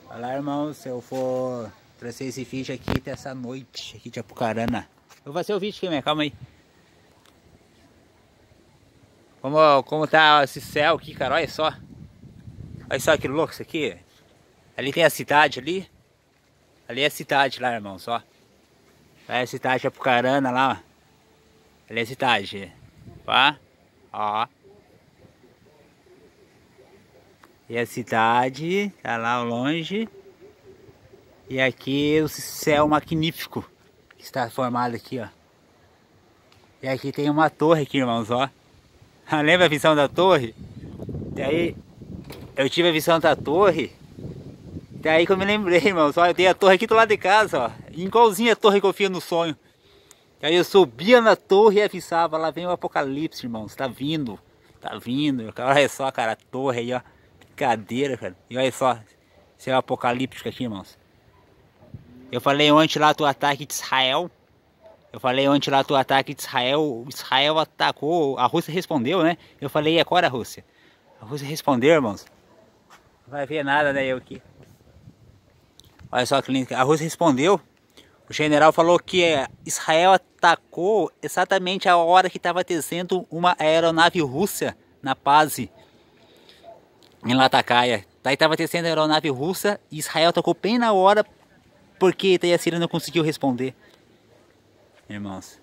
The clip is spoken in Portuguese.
Olha lá, irmãos, eu vou trazer esse vídeo aqui dessa noite aqui de Apucarana. Eu vou fazer o vídeo aqui, né? Calma aí. Como tá esse céu aqui, cara, olha só. Olha só que louco isso aqui. Ali tem a cidade ali. Ali é a cidade lá, irmãos, ó. É a cidade de Apucarana lá, ó. Ali é a cidade. Ó. E a cidade tá lá ao longe. E aqui o céu magnífico que está formado aqui, ó. E aqui tem uma torre aqui, irmãos, ó. Lembra a visão da torre? Daí eu tive a visão da torre. Daí que eu me lembrei, irmãos, ó. Eu tenho a torre aqui do lado de casa, ó. Igualzinha a torre que eu fiz no sonho. Aí eu subia na torre e avisava, lá vem o apocalipse, irmãos. Tá vindo. Tá vindo. Olha só, cara, a torre aí, ó. Brincadeira, cara. E olha só. Céu apocalíptico aqui, irmãos. Eu falei ontem lá do ataque de Israel. Israel atacou, a Rússia respondeu, né? Eu falei, e agora a Rússia? A Rússia respondeu, irmãos. Não vai ver nada, né, eu aqui. Olha só que lindo. A Rússia respondeu. O general falou que Israel atacou exatamente a hora que estava descendo uma aeronave russa na Paz, em Latacaia. Daí estava descendo a aeronave russa e Israel atacou bem na hora porque daí a Síria não conseguiu responder. Irmãos.